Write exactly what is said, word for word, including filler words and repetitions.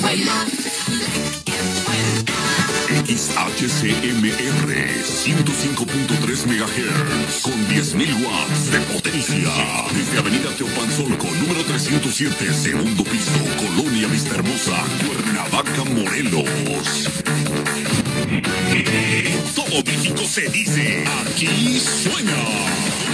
buena. X H C M R ciento cinco punto tres megahertz con diez mil watts de potencia. Desde Avenida Teopanzolco, número trescientos siete, segundo piso, Colonia Vista Hermosa, Cuernavaca, Morelos. Todo México se dice, aquí suena.